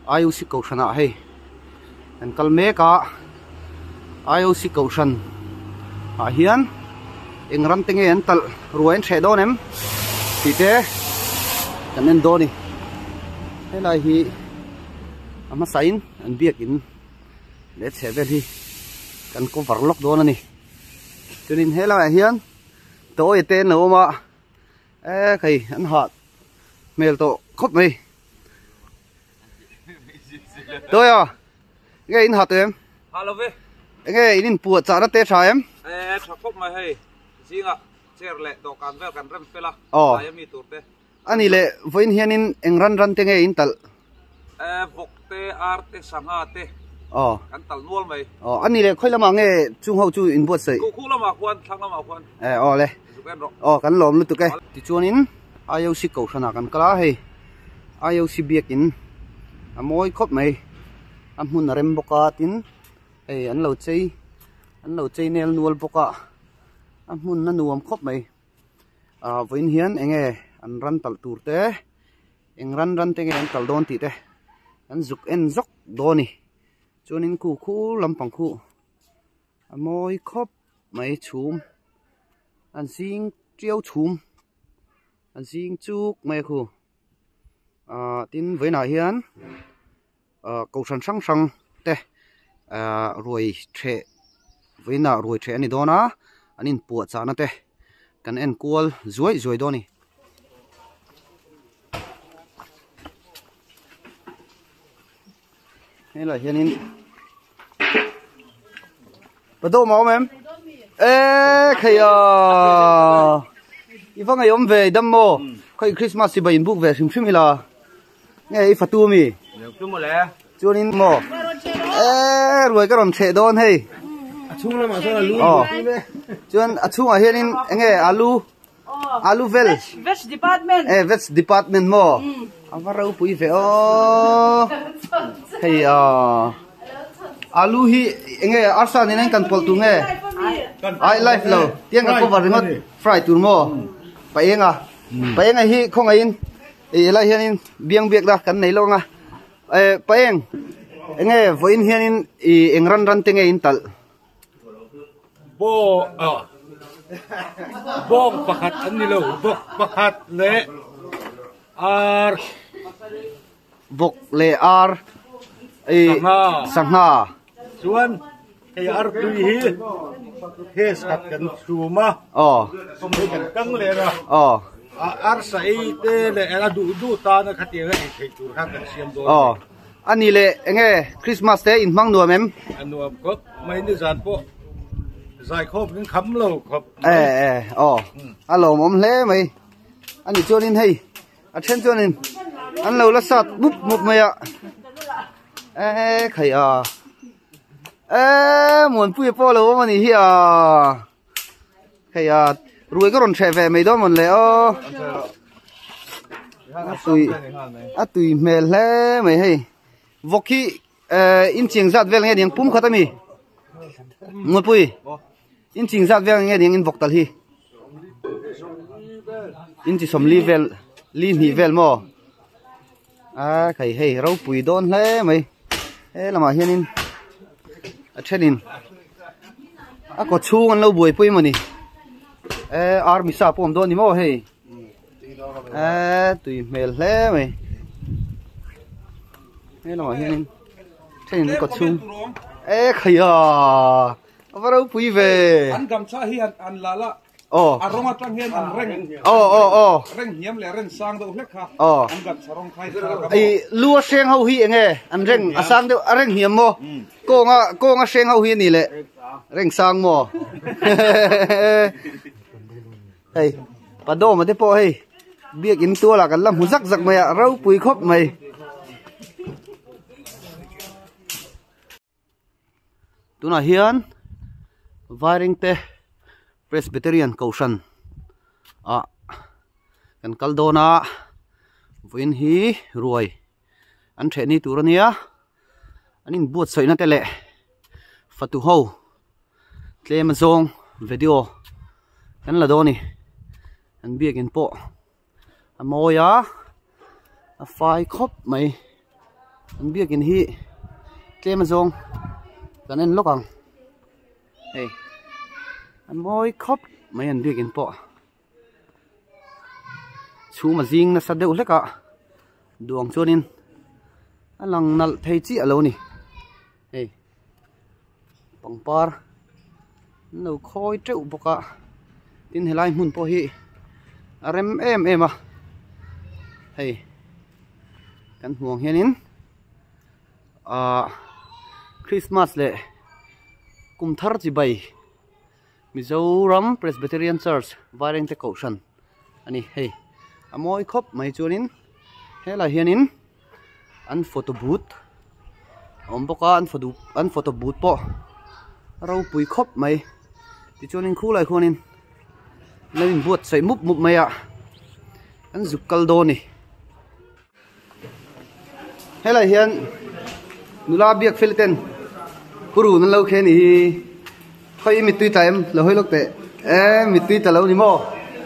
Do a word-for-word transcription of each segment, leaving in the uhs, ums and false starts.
I O C cầu sân à hay anh cần mấy cả I O C cầu sân à hiền anh rắn tiếng anh tal rồi anh sẽ đón em thì thế anh nên đón đi thế là hi ama sain anh biết in để sẽ về đi cần có vật lóc đón này cho nên thế là hiền tôi tên nào mà ê cái anh hot mail to khóc mày tôi à nghe in hot em Hello về nghe in buộc trả nó tết sao em ê thằng khóc mày hay gì ngạ chơi lệ đồ can về can rem phê la oh ai mi tụt thế anh ấy lệ với hiền in anh run run tiếng nghe in tal ê vok te ar te sanga te oh can tal nuol mày oh anh ấy lệ khơi làm mà nghe chung hậu chu in buộc sợi khu khu la ma khuan thang la ma khuan ê oh lệ oh can lom luôn tụi cái thì chuan in I O C cầu sân à can kala hay I O C biếc in à môi khóc mày anh muốn rem boka tin ê anh lâu chơi anh lâu chơi nel nuol boka anh muốn nó nuông khóc mày à với hiền anh nghe anh run tal tour te anh run run te anh tal don ti te anh zuk en zok doni cho nên khu khu làm bằng khu à môi khóc mày chum anh xin treo chum anh xin chúc mày khu à tin với nào hiền à cầu sân sang sang te à rồi trẻ với nào rồi trẻ này đó na anh in buộc trả nó te cần en call rồi rồi đó nè hay là hiện in bắt đầu máu em ê khay à ifang ngày hôm về đâm mô khay Christmas thì bảy book về sim sim là nghe phát tu mi chung mà lẽ cho nên mô ê rồi cái đòn trẻ đó hay chung là mà sao là luôn chuan achung a hianin enge alu alu vel veg department eh veg department mo avarau pui ve o hey a alu hi enge arsa ni nan kan pol tu nge ai life lo tiang ka cover ngot fry tur mo pa enga pa enga hi khong ain e la hianin biang biak da kan nei lo nga e pa eng enge voin hianin i engran ran tenge in tal bo à bo pakhat anh đi lâu bo pakhat lệ ar vok le ar e sangha chuan cái ar tui hi he sat kan suma oh không thấy kan căng lệ ra oh ar sai te le era du du ta na khatia ga thei tur ha kan siam do oh ani le enge Christmas te in mang nuam em anu ko mai ni zan po giải khốp những khấm lâu khốp ê ê oh alo mom le mày anh đi cho nên hay à trên cho nên anh lâu là sạt búp một mày ạ ê khẩy à ê muốn pui po lâu mà nỉ hi à khẩy à rồi cái đòn trẻ về mày đó mình lẽ ô à tùy à tùy mày le mày hay vok khi in chiang giat về nghe tiếng pum khát mi một pui in ching zat vel nghe tiếng in vok tal hi in chỉ som li vel li hi vel mo à khai hey rau pui don le mày thế là mà hiền in à trên in à có chu ăn lâu buổi pui mà nè ê army sa pom don ni mo hey à tùy mel le mày thế là mà hiền in trên in có chu ê khai à vào pui về anh cầm sa hi anh la la oh anh rong atang hian anh reng oh oh oh reng hiam le reng sang do hlek kha oh anh cầm sa rong khai sa ai lúa sen hậu hi nghe anh reng asang đâu reng hiam mo cô nga cô nga sen hậu hi ni lệ reng sang mo hey pa do mà thế po hey biết in tua là cái lâm huzak zak mày rau pui khop mày tu na hian wiring te Presbyterian Caution à kan kaldona vin hi ruồi an the ni turania anin buat soina tele fatu ho tlem zong video kan la doni an biak in po amoya a fai khop mai an biak in hi tlem zong kan en lokang hey an moi khop mai an biak in po chu ma jing na sa deuh hleka duang chuanin alang nal thei chi alo ni hey pangpar no khoi treu boka tin helai mun po hi arem em em a hey kan huang hianin a Christmas le kum thar chi bai Mizoram Presbyterian Church wareng te kaushan ani hey amoi khop mai chuanin hela hianin an photo booth om boka an photo an photo booth po ro pui khop mai ti chuanin khu lai khonin lein buat sai mup mup mai a an zukal do ni hela hian nula biak filten kuru nan lo khe ni khoi mi tui taim lo hoi lok te e mi tui ta lo ni mo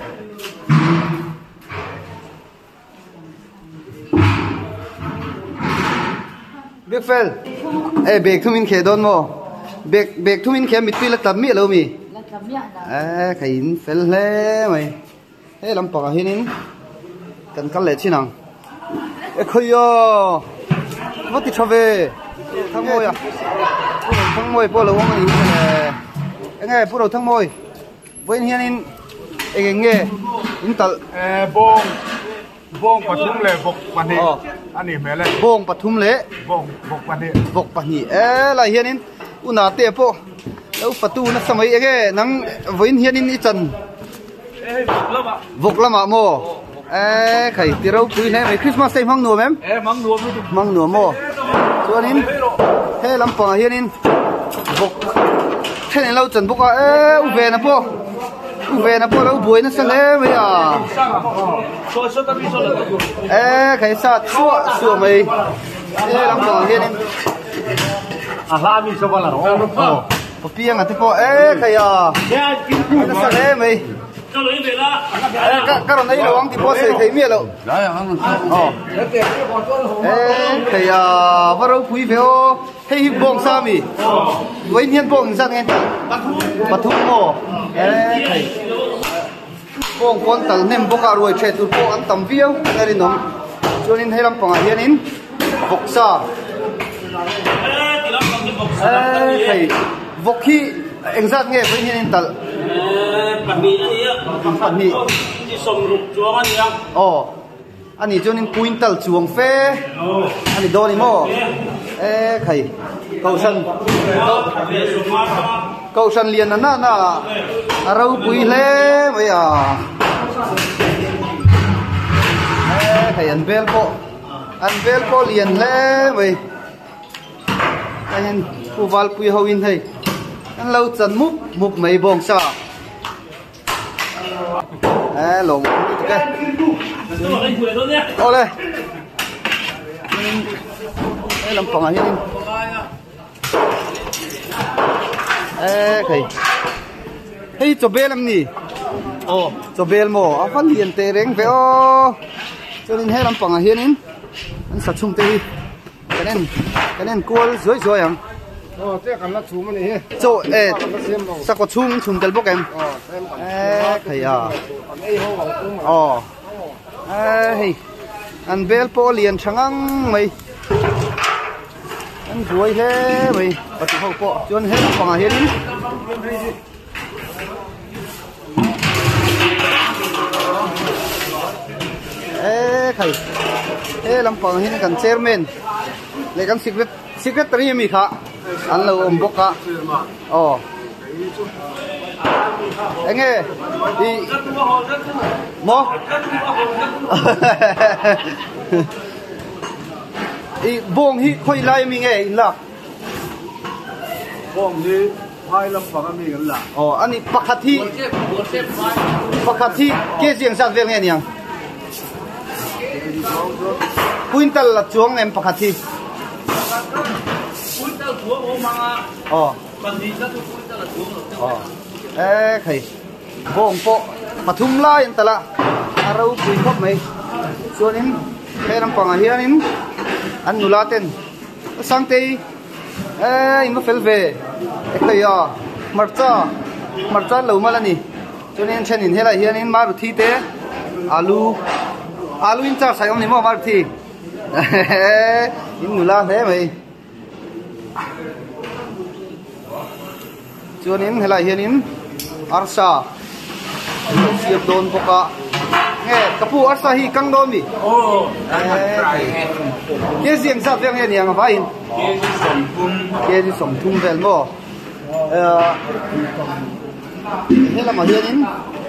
biak fel e bek thumin khe don mo bek bek thumin khe mi tui la tam mi lo mi e khain fel hle mai he lam pa hinin kan kal le chinang e khoi yo vot ti chave thang môi à thang môi po lo wong ni e nghe po lo thang môi với hian in e nghe in tal e bong bong pathum le bok pani ani mele bong pathum le bong bok pani bok pani e la hian in una te po lo patu na samai e ge nang voin hian in i chan e vok lama vok lama mo e khai ti ro pui le mai Christmas time hang nuam em e mang nuam lu mang nuam mo chuanin he lampang hian in bok then en lo chan boka e u ve na po u ve na po lo buai na sa le mai a so so ta bi so la e khai sa chua su mai he lampang hian in a la mi so bala ro po piang ati po e khai a ya kin ku na sa le mai cho lấy về la e ka ka ron ai lo ang ti po se khai mi lo la ya hang oh e khai a varo pui ve o hei hi bong sa mi với hian bong sang nghe pathum mo e khai bong kon tal nem boka ruai che tu po an tam viau na rin nom chuanin heram panga hianin boksa e khai vokhi engzat nge với hianin tal pani ani ya pani ti som ruk chuang ani ya oh ani chuanin quintal chuang fe ani doni mo e khai kausan kausan lian na na arau pui le mai à e khai an bel po an bel po lian le mai anh khu val pui ho in thei an lâu chan mup mup mai bong sa e lồng cái ô đây đây làm phòng à hiên ê khay hey cho bel làm nì ô cho bel mò à phân hiền tê reng về ô cho nên hay làm phòng à hiên in anh sát chung tê cái nên cái nên cua dưới dưới à oh te kan la chu ma ni he cho ê sao có chung chung tel bốc em ê khay à ồ ê hey anh bel po liền changang mày anh đuổi thế mày bắt đầu hậu po chôn hết phòng à hết ê thầy ê làm phòng hết cần chairman lấy cần secret secretary mi khá anh lâu ông bốc cả ồ anh nghe đi mò i bong hi khoi lai mi nge in la bong ni hai lam pa mi gan la oh ani pakhathi pakhathi ke jiang sa vel nge niang quintal la chuang em pakhathi quintal chuang o manga oh pani sa quintal la chuang oh e khai bong po pathum lai tala arau pui khop mai chuanin he ram panga hianin anh nụ la tên sang tây ê mà phèn về cái à mặt cha mặt cha lâu mà là nè cho nên trên hình thế này hiện in mà được thi tế alu alu in cha sai ông này mà mà được thi in nụ la thế mày cho nên thế này hiện in arsa siap don poka nghe kapu arsa hi kang don mi ô cái riêng sao riêng hiện yang phải in cái gì sống thung vel mo thế là mà hiện in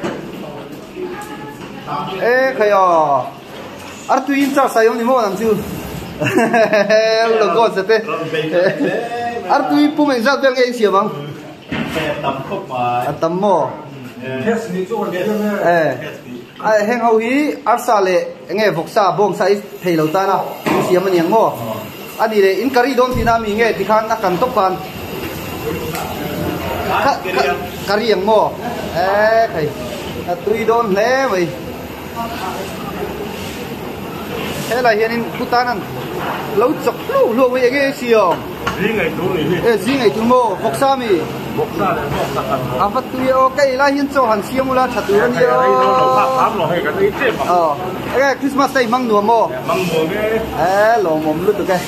ê cái à artu in cha sai ông ni mo nam chu lo go se te artu in pu men za riêng cái gì bang tầm mo eh ai heng ho hi arsa le nge voksa bong sai thei lo ta na siam an yang mo ani le in kari don tina mi nge tikhan na kan top kan kari yang mo eh thei tui don le mai thế là hiện in putanan lâu chọc lâu lâu với cái siêu riêng ngày tu này eh riêng ngày tu mo voksa mi bốc ra để bốc ra cần à vật tui ok là hiện cho hàn siêu là thật tui nhiều tám rồi hay cái đấy chết mà ờ cái Christmas đây mang đùa mo mang đùa cái eh lo mồm lút được cái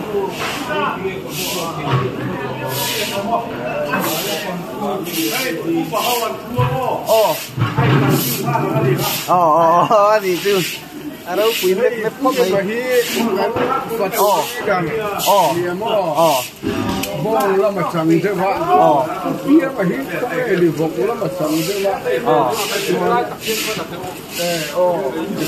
oh oh oh anh đi chứ à đâu quý mếp mếp khóc đấy oh oh oh bông là mà chẳng thế vậy, kia mà hít cái điều phục là mà chẳng thế vậy, oh oh,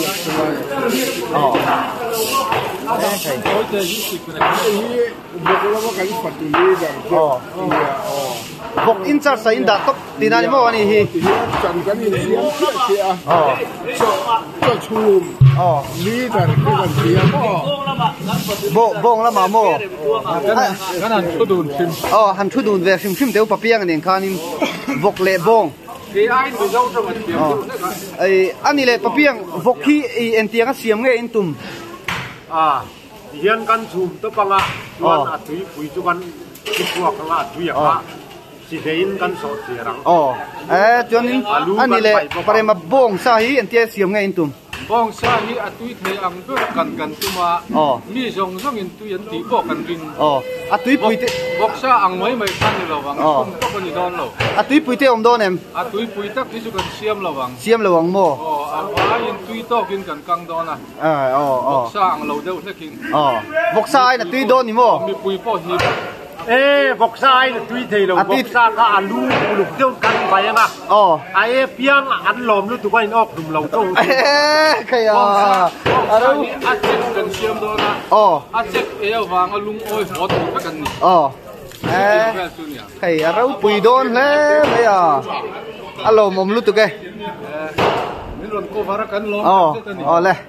oh cái phục là mà cái phát triển đi oh phục in cha sai in da top tin anh mo anh hi chẳng cái gì gì kia oh cho cho chum oh lý rằng cái vấn đề mà bộ bông là mà mo cái này tôi đun sim oh han thu đun về sim sim đều papiang anh khan in vok le bông thì ai từ đâu cho mình kiếm oh ai anh ni le papiang vok hi en tiang siam nge in tum à hiện căn chùm tôi bằng à tuan à tùy tùy cho căn cái cuộc là tùy à chỉ để in căn sọt gì rằng oh eh cho nên anh ni le pare ma bông sa hi en tia siam nge in tum bong sa hi atui thei ang bu kan kan tuma oh mi jong jong in tu yan ti bo kan ring oh atui pui te bok sa ang mai mai kan ni lawang kum to kan ni don lo atui pui te om don em atui pui tak ni su kan siam lawang siam lawang mo oh a wa in tui to kin kan kang don a à oh bok oh sa ang lo deu na kin oh vok sa ai na tui don ni mo mi pui po hi ê bọc sai là tùy thì là bọc sa cả alu lục tiêu căn vậy à oh ai piang ăn lòm lúc tụi quay ốc đùm lẩu trâu cái à à đâu a check kan siam don a oh a check e wang a lung oi hot ka kan ni oh eh cái à đâu pui don le bây à alo mom lu tu cái ni lon ko vara kan lo oh oh le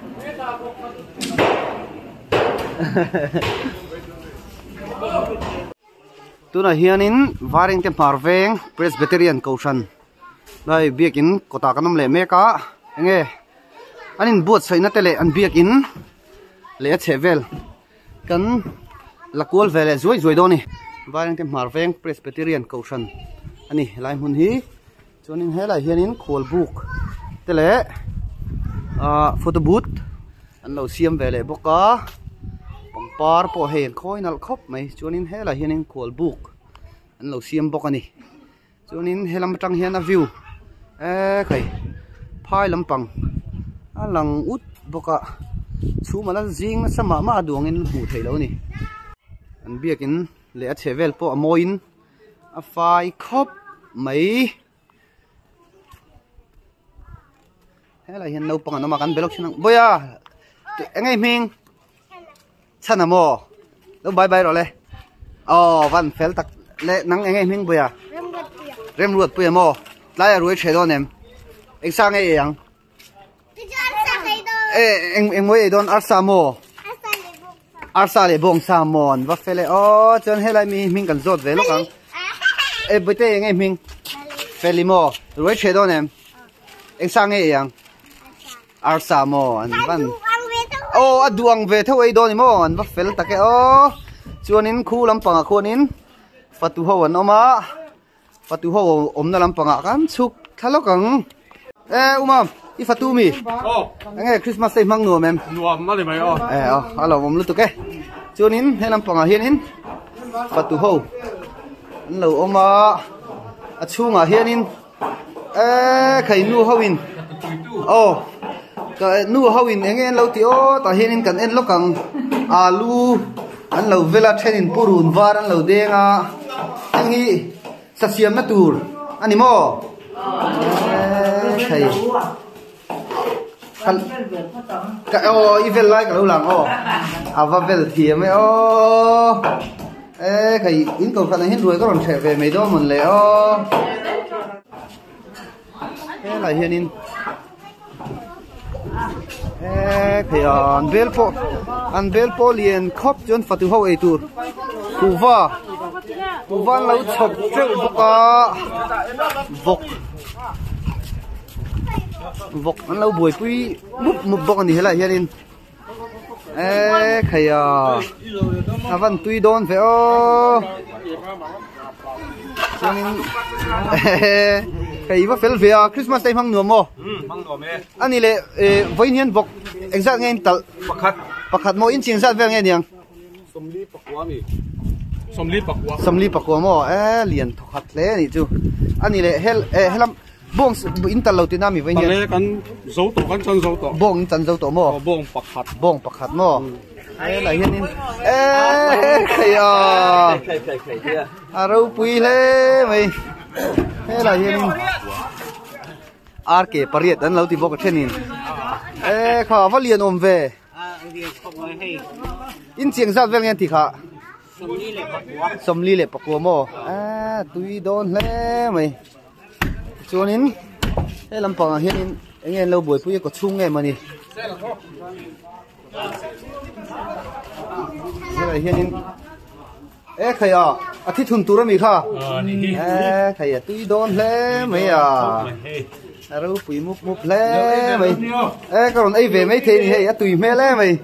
tu na hianin waring te marveng Presbyterian Koshan dai biakin kota kanam le meka nge anin buat saina tele an biakin le chevel kan lakol vele zoi zoi doni waring te marveng Presbyterian Koshan ani lai mun hi chonin helai hianin khol book tele a photo booth an lo siam vele boka par po hen khoi nal khop mai chuanin hela hianin khol book an lo siam bok ani chuanin helam tang hian a view e khai phai lampang alang ut boka chuma la jing sama ma duangin bu theilo ni an biakin le a chevel po amoin a fai khop mai hela hian no pang anoma kan belok chinang boya engai ming chana mo lo bye bye rồi le oh van fel tak le nang enge hing buya rem ruột puya mo lai ruồi che don em anh sang nghe yang ê anh anh mới don arsa mo arsa le bong sa mon va fele oh chon helai mi ming kan zot ve lo kang ê bữa tây enge ming feli mo ruồi che don em anh sang nghe yang arsa mo an van ô à duang về theo ấy đó thì mò anh bắt phải là cái ô chuan in khu làm bằng khuôn in phát tu hậu anh oma phát tu hậu ôm nó làm bằng cam chúc thalo căng ê umam i phát tu mi anh nghe Christmas day mang nua mem nua mà đi mày ô ê ô alo ôm lúc tu cái chuan in hay làm bằng hiền in phát tu hậu anh lâu oma à chu mà hiền in ê khai nu hậu in ô cái nu hậu in anh nghe lâu tiêu ta hiền in cần en lúc căng alu anh lâu về là trên in purun var anh lâu đen à anh nghĩ sát xiêm mất tour anh đi mò thầy cái ô event like cái lâu làng ô à và về thì mấy ô ê cái in cầu khăn hết đuôi có còn trẻ về mấy đó mình lẽ ô cái là hiện in ê cái anh bel po anh bel po liền khóc chôn phát tu hậu ấy tour cụ va cụ va lâu chọc treo bốc à bốc bốc anh lâu buổi pui bút một bốc anh đi hết lại hiện in ê cái à à văn tui đón phải ô cho nên cái vad fel về Christmas day mang nua mo mang nua me anh đi lệ với nhân bốc exact nghe tal pakhat pakhat mo in ching sát về nghe nhang somli pakwa mi somli pakwa somli pakwa mo ê liền thọc hạt lẽ này chú anh đi lệ hel helam bong in tal lâu tin ami với tale nhân kan zo to kan chan zo to bong chân dâu tổ mo bong pakhat bong pakhat mo ê là hiền in ê cái à khai khai khai kia à râu pui lẽ mày ê là hiền in ar ke pariat an lo ti bok thenin ê kha va lian om ve in chiang zat vel ngen ti kha somli le pakwa mo a tui don hle mai chuanin he lampang hian in engen lo boi pui ko chung nge mani he lai hian in ê khaya athi thun tura mi kha ê khaya tui don hle mai à aro pui mup mup le mày ê còn ấy về mấy thế này tùy mẹ le mày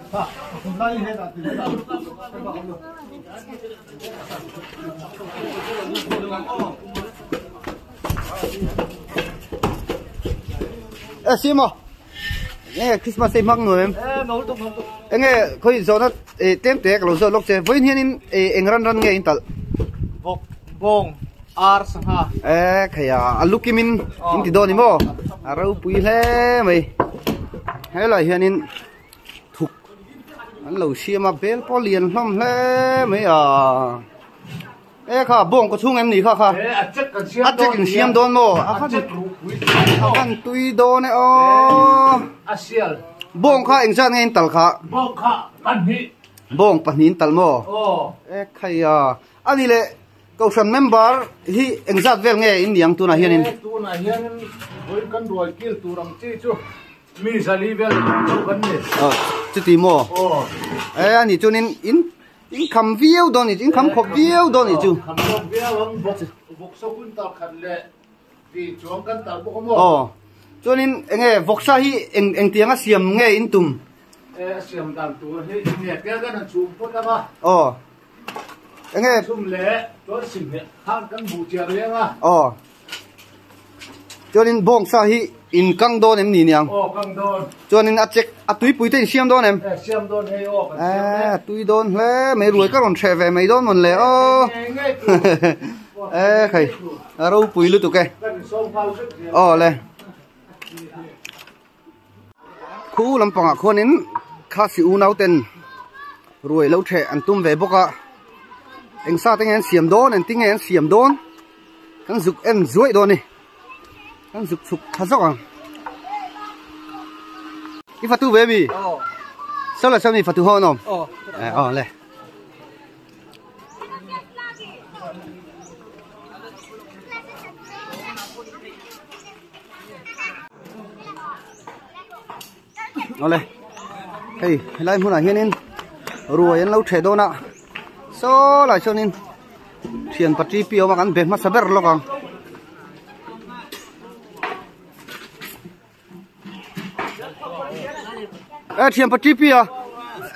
ê xí mà nghe Christmas day mắc người em nghe khơi gió nó tem té cái lỗ gió lốc chơi với hiền in ran ran nghe in tal bong ar sang ha ê kaya alukimin in ti doni mo arau pui le mày hay là hiền in thục anh lâu xia mà bel po liền lắm le mày à ê kha bong có chung em nỉ kha kha à chắc cần xiêm à chắc cần xiêm don mo à kha à kha tui don này ô à xiêm bong kha anh sang anh tal kha bong kha pan hi bong pan hin tal mo ô ê kaya anh đi lệ câu chuyện member hi exact vel nghe in diang tu na hian in tu na hian với căn đuôi kia tu răng chi chu mi sali vel vấn đề ờ chứ tí mo ô ê anh chu nên in in cầm viêu đó này in cầm khóc viêu đó này chu cầm khóc viêu lắm bốc bốc sâu quân tàu khẩn lệ vì chuông căn tàu bốc mo ờ cho nên nghe vok sa hi en en tiếng siam nghe in tum ê xiêm đàn tu hi nghe cái cái nó chụp phốt ra mà ờ nghe chụp lệ cho xỉn lệ hàng căn bù chè đấy mà ờ cho nên bong sa hi in căng đôn em nì nhang ô căng đôn cho nên at check at tui pui tên siam đôn em ê xiêm đôn hay ô à tui đôn le mấy ruồi các con trẻ về mấy đôn mình lẽ ô ê khay à râu pui lứt tụi cái ờ le khu làm bằng khuôn nín khá sĩ u nấu tên ruồi lâu trẻ ăn tum về bốc ạ anh sa tiếng anh xiêm đôn anh tiếng anh xiêm đôn anh dục em ruồi đôn này anh dục sụp khá dốc à cái phát tu về mi sao là sao mi phát tu hơn không ờ ờ này nó này hey lại muốn là hiên in ruồi anh lâu trẻ đôn ạ số lại cho nên tiền phát tri piao mà ăn bền mất saber lo con ê tiền phát tri piao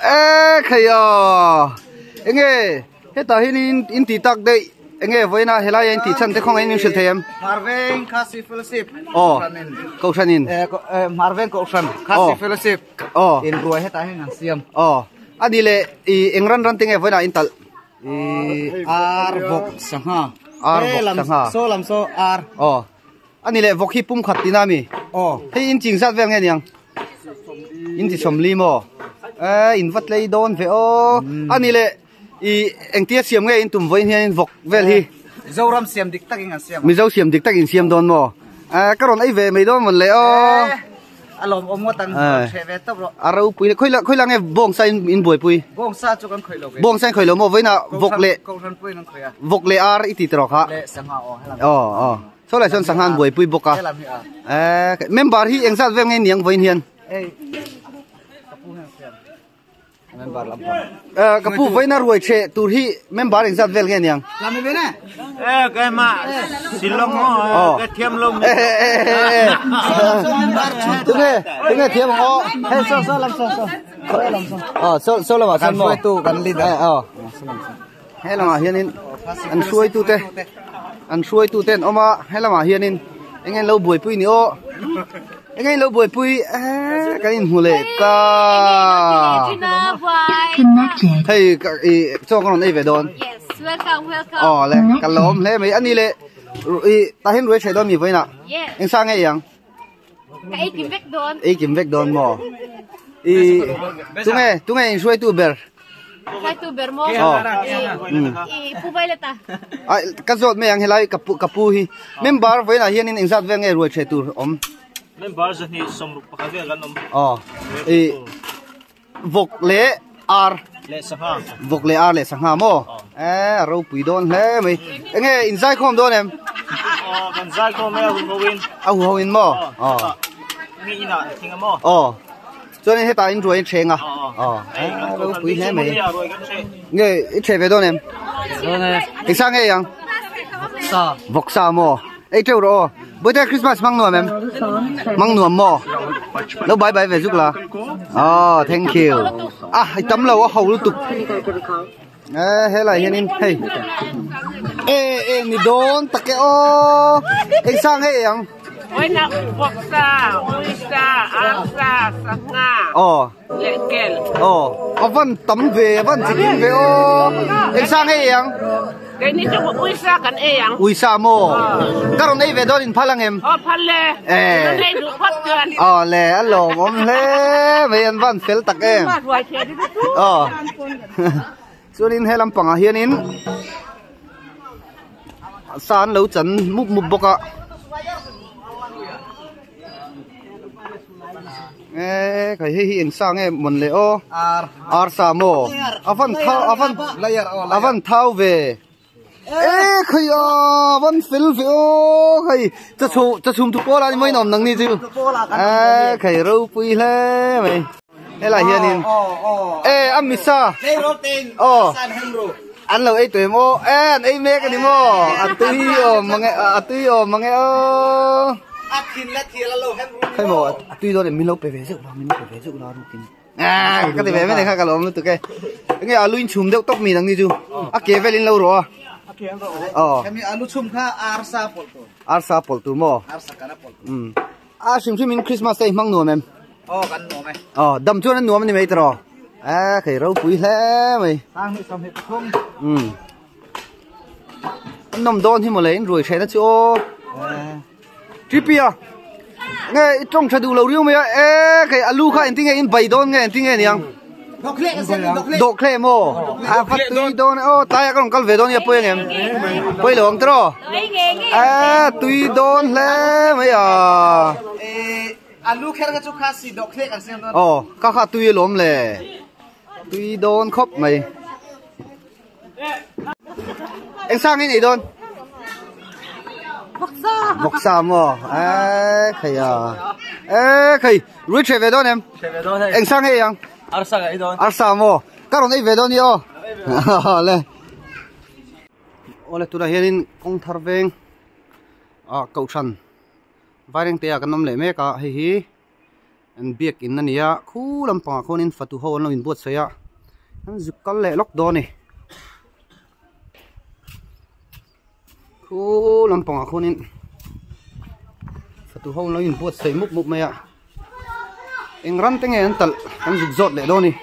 ê khơi à anh nghe hết ta hin in in tí tắc đây anh nghe với na helai in tí chân thế không anh in sẽ thêm Marvin Kasi Fellowship. oh câu san in Marvin Kausan Kasi Fellowship. oh In ruồi hết ta hin ang siam. oh anh đi lệ i anh ran ran tiếng nghe với na in tal Ar vok sangha. Ar vok sangha. So lam so ar. oh anh đi lệ vok hi pum khát tí na mi Oh. hey in chinh sát về nghe nhang in chỉ sầm lim mo ê in vắt lấy đón về ô anh đi lệ i anh tia xiêm nghe in tụm với hiền vok về hi Zoram siam dik tak ang siam. mi dâu xiêm dik tak in xiêm đón mo à cái rồi ấy về mấy đón một lệ ô Alom omot ang cheve top ro. arau pui khoi la khoi la nghe bong sai in buổi pui Gong sa chukan khoi lo. bong sai khoi lo mo với na vok lệ Kausan pui nang khoya. vok lệ ar iti trok ha Le sangha o halam. oh oh so lại son sang han buổi pui boka Halam hi a. à member hi anh sát về nghe niang với hiền Ei. Kapu han siam. Member lam. à kapu với na ruồi che tu hi member anh sát về nghe niang Lam be na. ê cái mà silong Ờ. cái thiêm lông ê ê ê ê đúng nghe đúng nghe thiêm họ Hey so so lam so so. Lam so. ờ so so là bảo Kan san mo suai tu kan lid. ờ hay là mà hiền in anh xuôi tu te anh xuôi tu ten oma hay là mà hiền in anh em lâu buổi pui nữa anh em lâu buổi pui à cái in hù lệ ca thầy cái cho con này về đón Yes, welcome, welcome. ờ lệ cả lốm lệ mấy anh đi lệ ta hiện rồi chạy đón mi với nè Yes. anh sang nghe yang Cái kim vek don. ấy kiếm vek đón mò i tung nghe tung nghe anh xuôi tu ber Kay tu bermo. ờ I pubay lata. à cái giọt mấy anh helai kapu kapu hi member với là hiện in anh sát về nghe rồi chạy tu om member ni somruk pakave ganom ờ i vok lệ ar le saha vok lệ ar lệ sang ham mo à rau pui don lệ mấy anh nghe in sai không don em o kan zai ko me go win au ho in mo ờ mi ina tinga mo ờ cho nên hết ta in rồi chèn à ờ rau pui lệ mấy nghe ít chè về don em anh sang nghe yang Sa. vok sa mo ấy trâu rồi bữa nay Christmas mang nuông em mang nuông mo lâu bye bye về giúp là oh thank you à tấm lâu hầu lúc tục ê hay là hiện in hey ê ê ni don tắc cái ô anh sang hay yang Oi na boksa, uisa, asa, sanga, oh lekel. oh à vẫn tấm về vẫn chỉ in về ô anh sang hay yang Kay ni to uisa kan e yang. ui sa mo karon ấy về đó in phalang em Oh palle. Eh. Ni du pat kan. ờ lẹ ăn lồm om lẹ mấy anh vẫn phèl tắc em Ma ruai che di tu. ờ cho nên hay làm bằng à hiền in san lâu chân mục mục bọc à ê cái hi hi sang em mình lệ ô Ar. ar sa mo avan thao avan Layer o. avan thao về ê khơi à avan phèl về ô khơi cho chú cho chum tu cô là mới nằm nâng đi chứ ê khơi râu pui lẹ mày hay là hiền in Oh oh. ê ăn mì sa Hey rotin. Oh. San hemro. ăn lâu ấy tuổi mô ê anh ấy mê cái đi mô à tui ô mà nghe à tui ô mà nghe ô Akin la thila lo hemro. khai mô à tui đó để mình lâu bề về rượu đó mình lâu bề về rượu đó đúng không à cái này về mấy này khác cả lắm tụi cái nghe à lui chùm đeo tóc mì đằng đi chú à kế về lên lâu rồi ờ Kami alu chum kha arsa polto. arsa pol tu mô Arsa kana polto. um à sim sim in Christmas day mang nuông em Oh kan no me. ờ đâm chuan anh nuông anh mấy tro à khai rau pui lẽ mày Ang ni sam he thum. um anh nằm đón thì mà lấy rồi chạy ra chỗ Tripia nghe trong chợ đủ lâu riêu mày ê cái alu khai anh tiếng nghe in bảy đôn nghe anh tiếng nghe niang Dok le kan sem dok le. độ kle mo à phát tui đôn ô tay cái đồng cal về đôn ya pui em pui lòng tro Ngay nghe nghe. à tui đôn lẽ mày à Eh alu kher ka chu kha si dok le kan sem don. ồ các khát tui lom lẽ tui đôn khóc mày anh sang cái này đôn vọc sa mo à khầy à ê khầy rủi chạy về đôn em anh sang cái yang arsa ga idon arsa mo karon ei ve don yo le ole tura hianin kong thar veng a kau than vaireng te a kan nom le me ka hi hi an biak in ania khu lampang khonin fatu ho lo in buat saya an zukal le lok do ni khu lampang khonin fatu ho lo in buat sai muk muk maya engran tenge an tal an zuk zot le do ni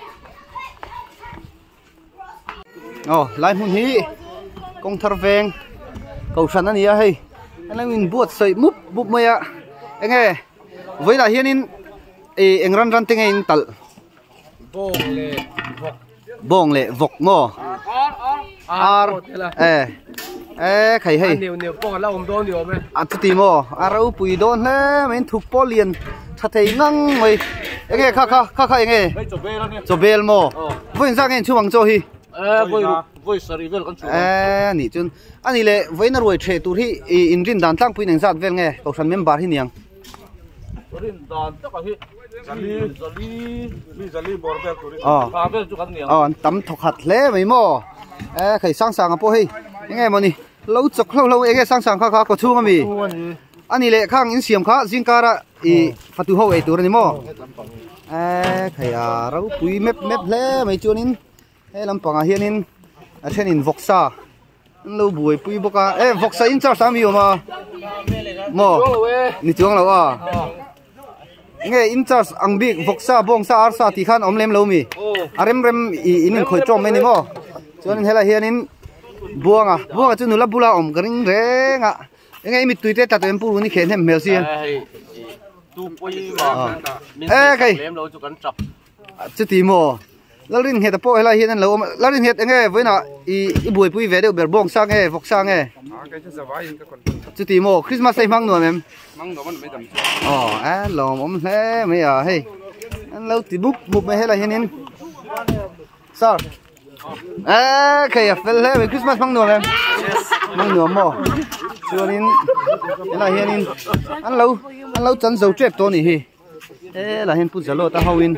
oh lai mun hi kong thar veng cầu san ania hei an lo in buat sai muk muk maya enge với là hiền in eng ran ran tenge in tal bong le vok bong le vok mo ar eh eh khai hei nhiều nhiều bong là ông đón nhiều mấy à tu ti mo arau pui don le men thuk polian tha thei ngang mai enge kha kha kha kha enge cho bel mo với sang en chu wang cho hi eh voi voi sari vel kan chu eh ni chun ani le với na ruai the tu hi in rin dan tlang pui neng zat vel nge ko san member hi niang rin dan ta ka hi zali zali mi zali bor bel tu ri ờ ka bel chu kan niang ờ tắm thọc hạt lẽ mấy mò ê khởi sang sang à po hi nghe mà nè lâu chọc lâu lâu nghe sang sang khá khá có chung mi anh lệ khang in xiêm khá riêng cara i phát tu hậu ấy tu rồi mò ê khởi à rau quý mép mép lẽ mấy chuan in ê làm bằng à hiền in à trên in vọc sa lâu buổi quý bốc à ê vọc sa in sao sao mi mà mò ni chuang lâu à nghe in charge ang big voksa bongsa arsa ti khan omlem lomi arem rem in khoi trom mai ni mo chuan hela hian in buanga buanga chu nula bula om garing renga nghe mi tuite ta tem pu ni khen hem mel sian tu poi ma ê kai lem lo chu kan chap chu ti mo larin het po hela hian lo larin het nghe với na i i buai pui ve de ber bongsa nghe voksa nghe chu ti mo Christmas sai mang nuam em mang đó mình tầm ờ á lò mắm thế mấy à hey anh lâu thì bút bút mấy hết là hiền sao à cái à phải lẽ về Christmas mang đồ em mang đồ mò cho nên là hiền anh lâu anh lâu chân dầu chép to nè hi thế là hiền put zalo ta hawin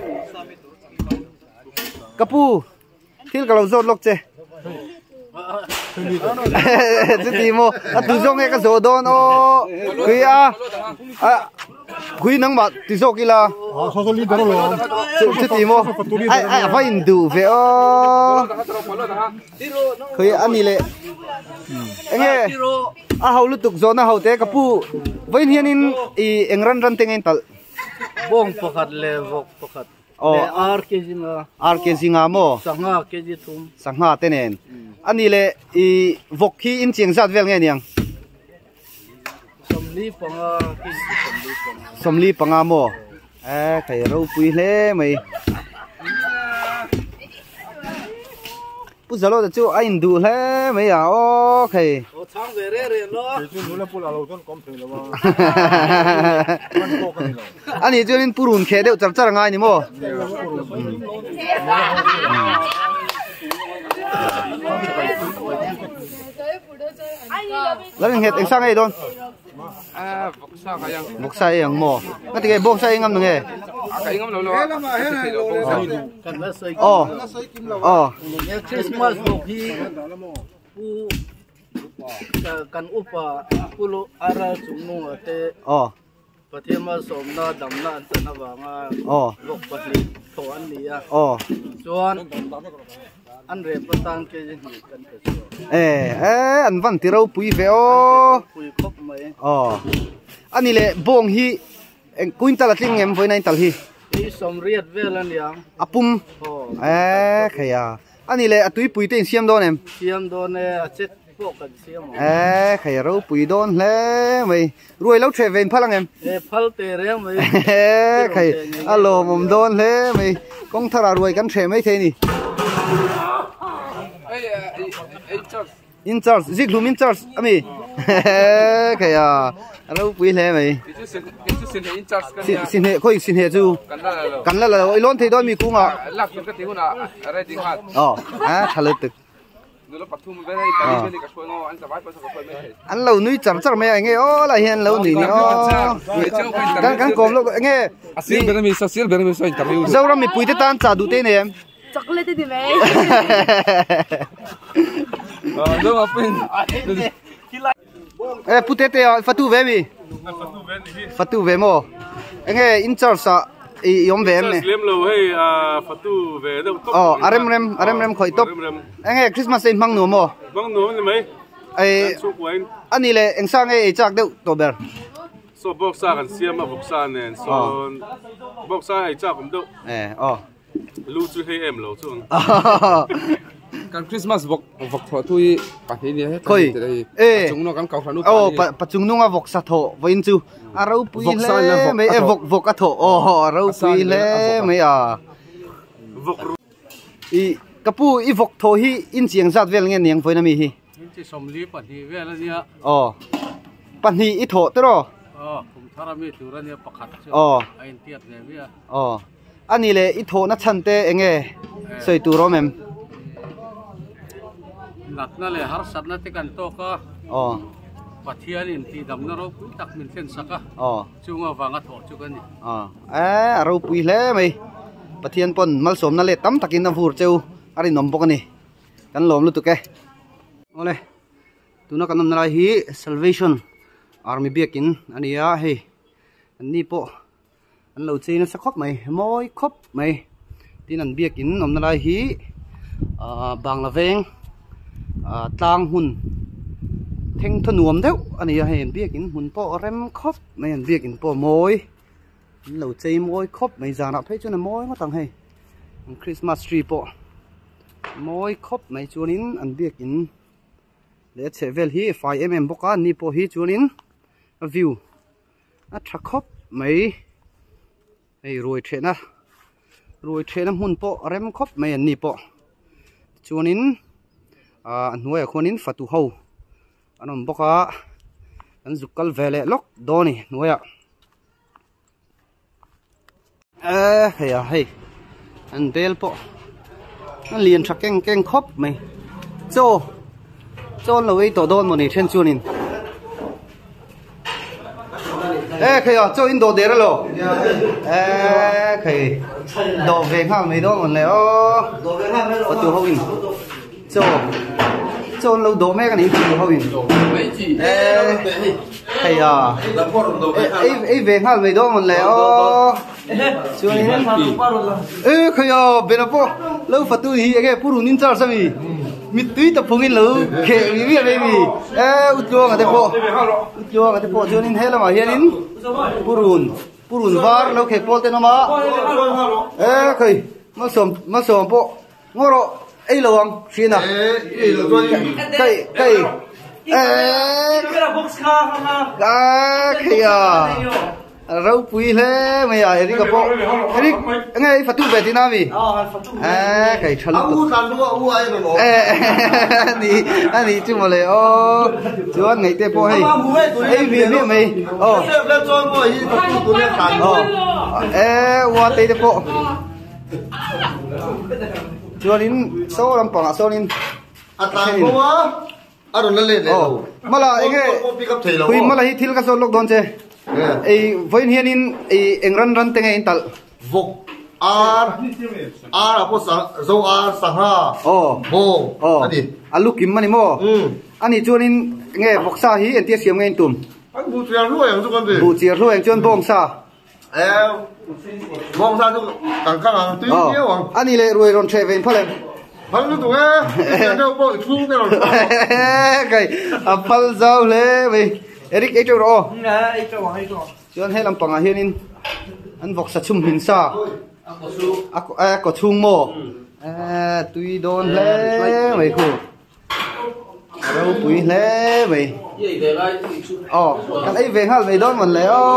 kapu thil ka lo zot lok che chứ thì mo à từ trong nghe cái số đòn ô quý à à quý nắng mà từ sau kia là chứ thì mo ai ai phải đủ về ô quý anh đi lệ nghe à hậu lúc tục zona hậu té kapu với hiền in i engran ran tengen tal bong pakhat le vok pakhat oh ar ke jinga ar ke jinga mo sanga ke ji thum sangha tenen ani le i vok hi in chiang zat vel nge niang somli panga ke somli panga somli panga mo a khai ro pui hle mai pu zalo da chu ain du hle mai à o khai o chang ve re re lo chu nula pula lo ton kom thei lo ma ani chu nin purun khe deu char char ngai ni mo larin het eng sang ei don à vọc sao cái yang mok sai ang mo na ti bong sai ngam nge cái ngâm lâu lâu kan la sai oh oh ya Christmas bo hi pu kan upa pulo ara chungnu ate oh pathema somna damna antana wanga oh lok patli to an nia oh chuan an re patang ke ji kan ka so eh eh an van ti ro pui ve o pui khop mai oh ani le bong hi en quintal atling em voi nine tal hi i somriat velan yang apum ho eh khaya ani le atui pui te siam don em siam do ne achet po kan siam eh khaya ro pui don le mai ruai lo tre ven phalang em e phal te re mai eh khay alo mom don le mai kong thara ruai kan tre mai the ni in charge zik lum in charge ami khaya alo pui le mai cái chú xin cái chú xin in charge cái sin sin he khoi sin he chu cái đó là kan la la lon thei don mi ku nga lắc cái tiếng nào ở tiếng hát oh a thalut nó bắt thum về đây cái bên này cái số nó anh sẽ bắt bắt cái số mấy anh lâu nuôi chậm chậm mấy anh nghe ô là hiền lâu nỉ ô cắn cắn cồm lâu nghe asil bên mình asil bên mình sao interview dâu ra mình bùi tết tan trả đủ tên này em Chocolate di mấy. đâu mà bên ê bút tết à phát tu về mi phát tu về mò anh nghe in charge sa i yom ve em ne Slim lo hey à fatu về đâu oh arem rem arem rem khoi top enge Christmas in mang nu mo bang no ni mai ai ani le eng sang e chak deu to ber so boxa kan siam a boxa nen so boxa ai chak um deu eh oh lu chu hey em lo chung kan Christmas vok vok tho thui pa hi ni khoi e chung no kan kau thanu oh pa chung nu nga vok sa tho voin chu arau pui le me e vok vok a tho oh arau pui le me a vok i kapu i vok tho hi in chiang zat vel nge niang voina mi hi chi somli pa ni ve la nia oh pan hi i tho te ro oh kum thara mi tu ra nia pakhat chu oh ain tiat ve bia oh ani le i tho na chan te enge soi tu ro mem nat na le har sat na te kan to ka oh pathian in ti dam na ro pu tak min sen saka oh chunga wanga tho chu kan ni oh eh arau pui le mai pathian pon mal som na le tam takin na vur cheu ari nom bok ani kan lom lu tu ke ole tuna kan nom na hi Salvation Army biakin ania he ani po an lo cheina sa khop mai moi khop mai tin an biakin nom na hi a bangla veng a tlang hun theng thunuam deuh ania he an biakin hun po rem khop mai an biakin po moi lo chei moi khop mai zana phei chuna moi ma tang he Christmas tree po moi khop mai chuanin an biakin le che vel hi five millimeter boka ni po hi chuanin a view a tha khop mai ei roi thena roi thena mun po rem khop mai an ni po chuanin a hnuai khonin fatu ho anom boka an zukal vele lok doni hnuaya eh heya hei an bel po an lian tha keng keng khop mai cho chon lo ei to don mo ni then chuanin eh kheya cho in do de ra lo eh khei do ve khang mai do mon le o do ve khang mai lo tu ho in cho chon lo do me kan ni tu ho in eh kheya ei ei ve khang mai do mon le o chuanin eh kheya benapo lo fatu hi ege puru nin char sami mi tui ta phungin lo khe mi mi baby eh utlo nga te po utlo nga te po chuanin hela ma hianin purun purun var lo khe pol te no ma eh khoi ma som ma som po ngoro ei lo ang sina ei lo chuanin kai kai eh box kha kha kheya rau pui le mày à Eric po Eric nghe fatu về thì nào mi à cái chân u san lu u ai rồi eh ni ani chú mà lấy ô chú anh ngày tết po hay ấy vì biết mày ô eh qua tết po chú anh số làm bằng số anh à tang po à rồi lên lên ô mà là cái kui mà là hít thil cái số lúc đón chơi ei voin hianin ei engran ran tenga intal vok ar ar apo sa zo ar sangha oh bo oh ani alu kim mani mo ani chuanin nge voksa hi entia siam nge tum an bu chiar ru yang chu kan de bu chiar ru yang chuan bong sa eh bong sa chu kang kang ang tui ye wang ani le ruai ron threven phale phal lu tu e ke bo thu ke ron kai a phal zau le ve Eric ấy ro nga ai cho ai cho chuan he lam panga hianin an vok sa chum hin sa a ko a ko chung mo a tui don le mai khu ro pui le mai oh kan ai ve hal mai don mon le o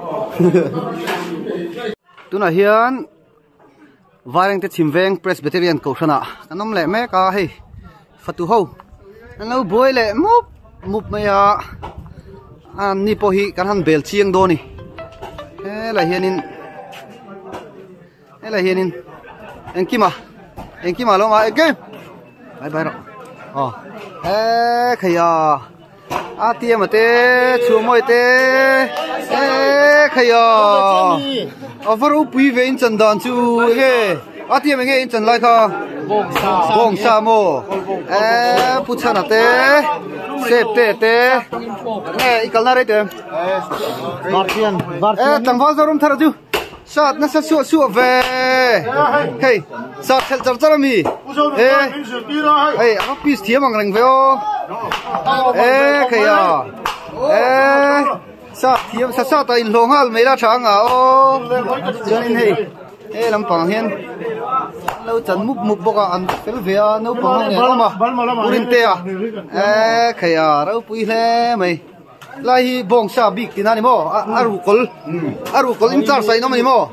tuna hian wareng te chimveng Presbyterian ko thana kanom le me ka hei fatu ho an lo boi le mup mup maya an ni po hi kan han bel chiang do ni he la hianin he la hianin enkima enkima lo ma eke bye bye ro oh eh khaya a tia ma te chu moi te eh khaya overu pui ve in chan dan chu he a tia me nge in chan lai kha bong sa bong sa mo eh pu chana te sep te te nghe ikalna re te vartian vartian eh tangwal zorum thara chu sát nó sát sụa sụa về hey sát thật thật rất là mì ê ê áo piece thiếm bằng lành về ô ê khay à ê sát thiếm sát sát tay lồng hal mấy đã sáng à ô cho nên hey ê làm bằng hiền lâu chân mục mục bọc ăn cái về nấu bằng này lắm mà urin tê à ê khay à đâu pui le mày lai bong sa big tinani mo aru kol aru kol in char sai no mani mo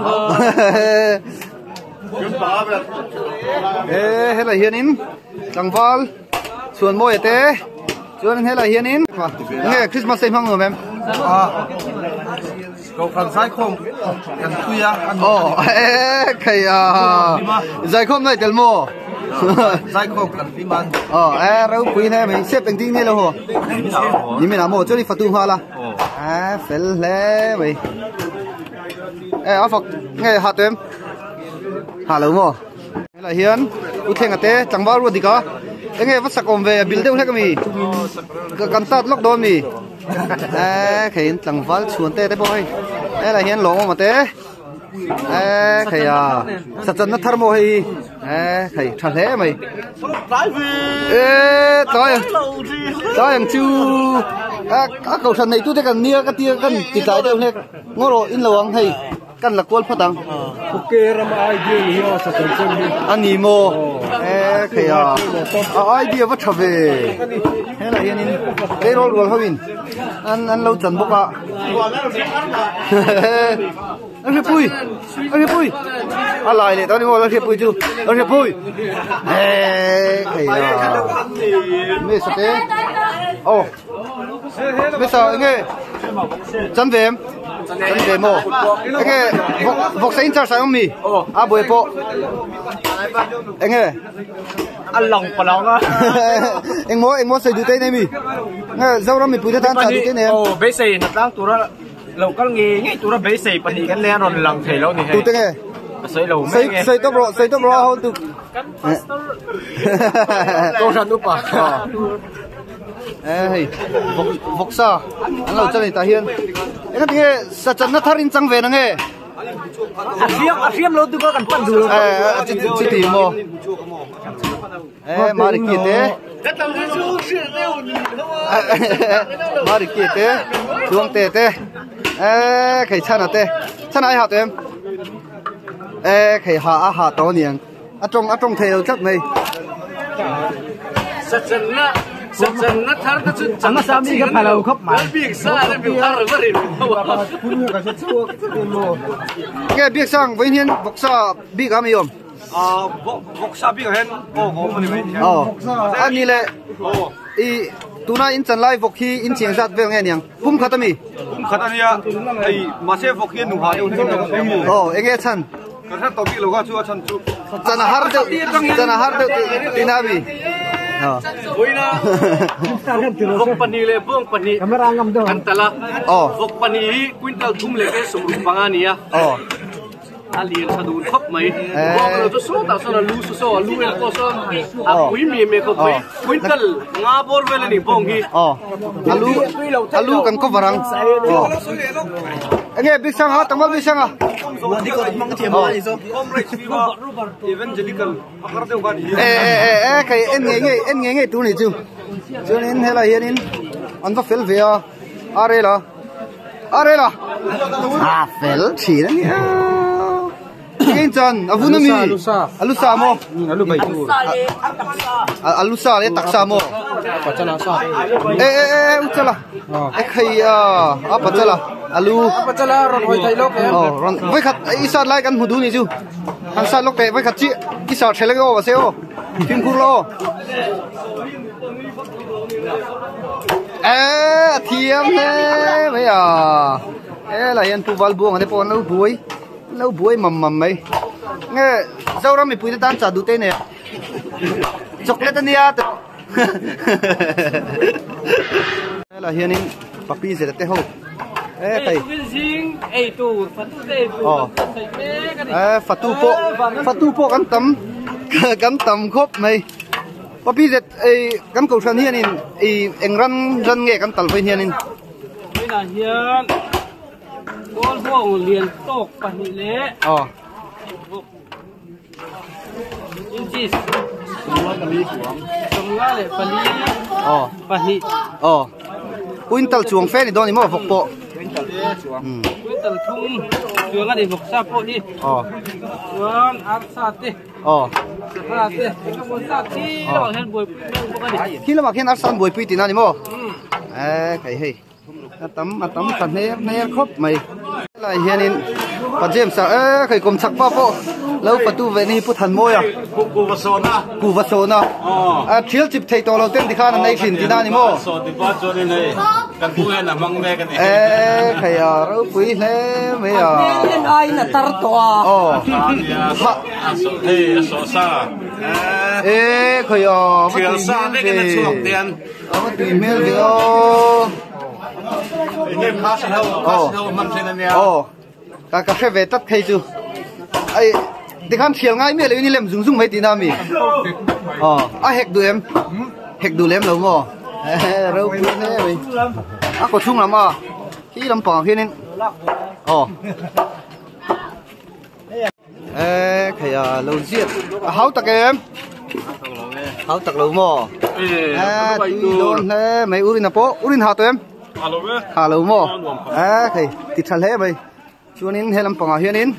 eh hela hianin tangwal chuan mo ete chuan hela hianin nge Christmas sai hang mem a ko kan sai khom kan tuya oh eh kaya zai khom nai tel mo zai khom kan pi man oh eh rau pui ne mình xếp tình ting ne lo ho ni me na mo cho ni fatu ha la à fel le mày eh a phok nge ha tem ha lo mo là hiền u theng ate changwa ru di ka nge wat sak om ve bil deu he ka mi kan tat lok don mi eh khain changwal chuan te te boy eh là hiền lo ma te eh khay à sa chan na thar mo hi eh khay tha le mày eh toi toi ang chu a a cầu thần này tu te kan nia ka tia kan ti tai deu he ngoro in lawang hay kan la kol phatang ok ram idea ni ho sa chen chen ani mo eh khay à a idea wat thave he la hian in ke rol rol hawin an an lo chan boka anh hiệp pui anh hiệp pui à lại để tao đi mua anh hiệp pui chứ anh hiệp pui ê thầy à mẹ sao thế ô mẹ sao anh nghe chân về em chân về mồ anh nghe vọc vọc sẽ in sao sao mì à bồi bộ anh nghe ăn lòng của lòng á anh mua anh mua xây du tây này mì nghe dâu đó mì pui thế tan sao du tây này em ồ bé xây nạp đang tụi nó lâu có nghe nghe tụi nó bé xây phần gì cái lẽ rồi lòng thầy lâu này tu tê nghe xây lâu xây xây tốc độ xây tốc độ hơn tu câu sản úp à ê vọc vọc sa anh lâu chân này ta hiền cái tiếng nghe sa chân nó tharin trăng về nó nghe riêng riêng lâu tụi có cần phân rồi ê chỉ chỉ tìm mò ê mà đi kia thế mà đi kia thế chuông tê tê ê khẩy chân à tê chân ai hạt em ê khẩy hạ á hạ to niềng á trong á trong theo chắc này sạch chân á sạch chân á thar cái chút chẳng sao mi cái phải lâu khóc mà việc xa đấy việc thar rồi cái biết sang với hiền bọc sa biết cái gì không à bọc sa biết hết ô ô mình biết ờ anh đi lệ i tu na in chân lai bọc khi in chiang sát về nghe niang pum khát mi cũng khát anh ya ai mà xem bọc hiền nụ hà yêu thiên đường ờ anh nghe chân cái thằng tao biết lâu quá chưa chân chú chân har đâu chân har đâu tin abi ờ ôi na bọc pani le bong pani camera ngam đâu anh tala ờ bọc pani quintal thum le cái sum pangani ya ờ alien sa dun khop mai bong lo to so ta so na lu so so lu el ko so a pui mi me ko pui quintal nga bor vele ni bong hi ờ alu alu kan ko varang ờ anh nghe biết sang ha tao biết sang à đi coi mong cái mà đi số evangelical akar deu kan ê ê ê cái em nghe nghe em nghe nghe tu này chứ cho nên hay là hiện in anh phải phèn về à à đây là à đây là à phèn chỉ đấy nhá cái chân à vun mi alu sa mo alu bay tu alu sa lấy tắc sa mo Bắt chân là sao? ê ê ê uchala ê khay à à bắt chân là alu Bắt chân là rồi hồi thấy lúc em. ờ rồi với khát isat lạiกันหูดูนี่จูอันซาลูกเตะvới khát chi isatใช้แล้วก็ว่าเซลพิมพ์คุโรเอ๊ะเทียมเลยไม่อ่ะเอ๊ะอะไรยันปูบอลบวงอันนี้ปอนแล้วบุยแล้วบุยมัมมัมไหมเงี้ยเจ้าเราไม่ปุยตามจัดดูเต้เนี่ยช็อกโกแลตเนี่ยอะไรยันนี่ปักปีเสร็จเต้าเอ๊ะใครไอ้ตูฟันตูเด้อ๋อเอ๊ะฟัตตูโปฟัตตูโปกันตำกันตำครบไหมพอพี่เสร็จไอ้กันกูชันเฮียนินไอ้เอ็งรันรันเงี้ยกันตัลไปเฮียนินไม่น่าเฮียน bol ho liền tok pani le ờ inchis semua pani chuang semua le pani ờ pani ờ quintal chuồng phê thì đó thì mà phục bộ quintal chuang quintal thung chuang cái phục sa po đi ờ chuang áp sát đi ờ sát đi cái con sát đi nó bằng hen bồi cái đi khi là mà khi nó san bồi pi thì nó thì mà à cái hay tấm tấm tấm này này khóc mày là hiện in và James à cái cùng sắc bao bộ lâu bắt tu về này phụ thần môi à Cụ vật sồn à? cụ vật sồn à? À thiếu chip thấy to lâu tên thì khá là này xin thì nào thì mò? Sồn thì có chỗ này, cần phụ hen là măng mè cái này. Ê, cái à, rau quý thế mấy à? Nên ai là tar to. Ồ, Ha, sồn thì sồn sa. ê, cái à, Chiều sa đấy cái này chuộc tiền. Mất tiền miếng gì ô? Cái khá là đâu, khá là đâu măng trên này. Ồ, cả cả phải về tắt khay chứ? Ai thì khám chiều ngay miếng lấy đi làm dùng dùng mấy tí nào mi? Ờ, à hẹt đuôi em, hẹt đuôi em lâu mò. Rau quý thế mày. À có chung lắm à? Khi làm bằng khi nên. Ồ. Ê, cái à lâu diệt. Háo tắc em. Háo tắc lâu mò. À, tuy đôn thế mấy urin à po, urin hạt em. Hà lâu mò. À, cái tít chân thế mày. Chuan in hay làm bằng hiên in.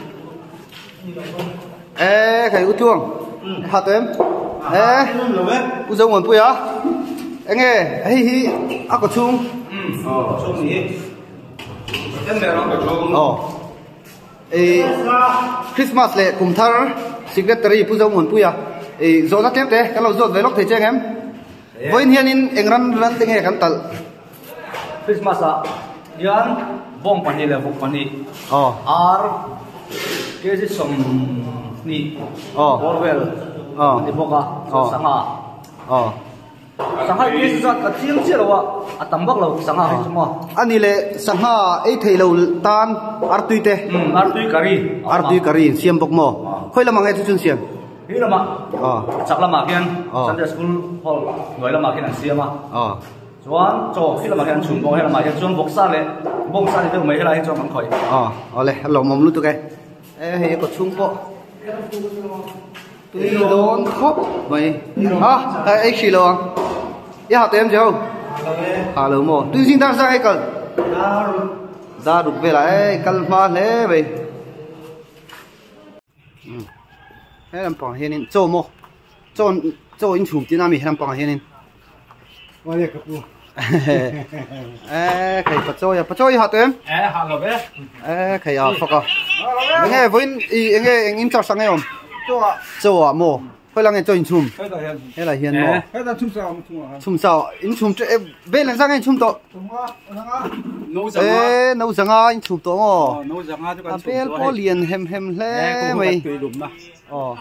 Ê, cái út chuông. Hạt em. Ê, út dâu nguồn bùi á. Anh nghe, hi hi, ác có chung. Ờ, chung gì? Em mẹ nó có chung. Ờ. Ê, Christmas lệ cùng thar secretary pu dâu nguồn bùi à. Ê, dỗ nó tiếp thế, cái lâu dỗ về lúc thấy chưa em? Với hiên in anh răn răn tiếng nghe khăn tật. Christmas à? Yan, bông pani là bông pani. Ờ. Ar, cái gì som ni. Ờ. Orwell. Ờ. Ni boka. Ờ. Sanga. Ờ. Sanga cái gì à? Chiang chiang lâu à? Tambak lâu sanga hay cuma. Anh đi lệ sanga ấy thấy lâu tan artui te. Hmm, artui kari. Artui kari siam bok mo. Khơi làm ngay tu siam. Hi lama. Ờ. Chắc lama kian. Ờ. Sunday school hall. Người lama kian siam à. Ờ. Chuan cho khi lama kian chun bông hay lama kian chuan bok sa le. Bông sa le đâu mấy hay cho mình khỏi. Ờ. Ờ lệ lòng mồm lúc tu cái. Ê hay có chung po. Tuy đón khóc mày. À, ấy xì lo. Ya hạt em chưa? Hà lỡ mồ. Tuy xin ta sang hay cần. Ra đục về lại cần mà thế vậy. Thế làm bằng hiền in cho mồ. Cho cho in chụp tí nào mi làm bằng hiền in. Qua đây cặp luôn. Ê, cái bắt cho ya, bắt cho hạt em. Ê, hạt lộc ấy. Ê, cái à, phật à. Nghe với anh nghe anh in cho sang nghe không? Cho à. Cho à mồ. Hơi là nghe cho in chụp. Thế là hiền mồ. Thế là chung sao chung à? Chum sao, in chum cho bên là sang anh chum to. nấu giang Ê, nấu giang anh chum to ngò. nấu giang cho con Bên có liền hem hem lẽ mày. Ờ.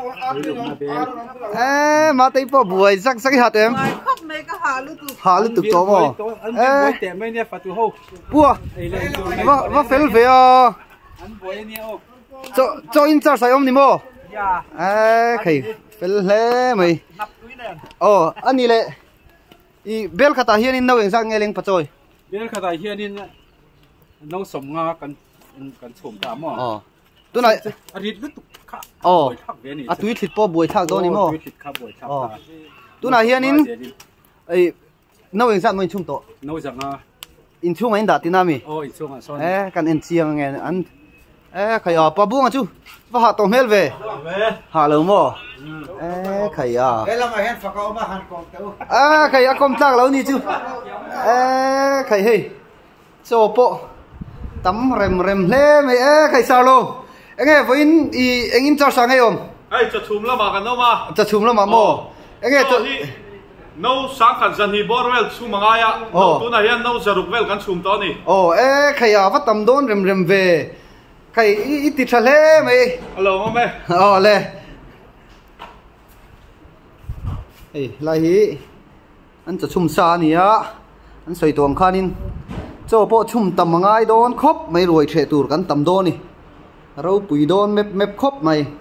Ê, mà thấy bỏ buổi rắc rắc hạt em. Hà lúc tục to ngò. Ê, tệ mấy nè phát tu hô. bua. Vâng, vâng phê về à. Anh bồi nè ô. Cho cho in char sai om ni mo. Ê, khỉ phê lẽ mày. Ờ, anh đi lệ. I bel khata hiền in nấu yang sang nghe lên phát rồi. Bel khata hiền in nấu sầm nga cần cần sầm đám à. Ờ. Tôi này. Anh đi lúc khá. Ờ. À túi thịt po buổi thác đó ni mo. Túi thịt khá buổi thác. Ờ. Tôi này hiền in. Ấy nấu yang sang mình chung to. Nấu giang nga. In chung anh đã tin ami. Ồ, in chung à. Ê, cần in chiang nghe anh. Ê, khẩy à, pa buông à chú. Và hạ tổng hel về. Hạ lâu mo. Ê, khẩy à. Cái là mà hết phải có mà hàn còn đâu. À, khẩy à, công tác lâu ni chú. Ê, khẩy hì. Cho po. Tắm rem rem lê mày. Ê, khẩy sao lô. Anh nghe với in, anh in cho sáng hay không? Ê, cho chùm là mà cần đâu mà. Cho chùm là mà mò. Anh nghe tôi. Nấu sáng khẩn dân thì bỏ vel chùm mà ngay à. Nấu tu này nấu giờ rục vel cần chùm to nè. Ồ, ê, khẩy à, vắt tầm đôn rem rem về. Khẩy ít ít thật lê mày. Alo mà mày. Ờ, lê. Ê, lại hì. Anh cho chùm xa nè á. Anh xoay tuồng khá nín. Cho bộ chùm tầm mà ngay đôn khóc. Mày rồi trẻ tùr gắn tầm đôn nè. Rau bùi đôn mếp mếp khóc mày.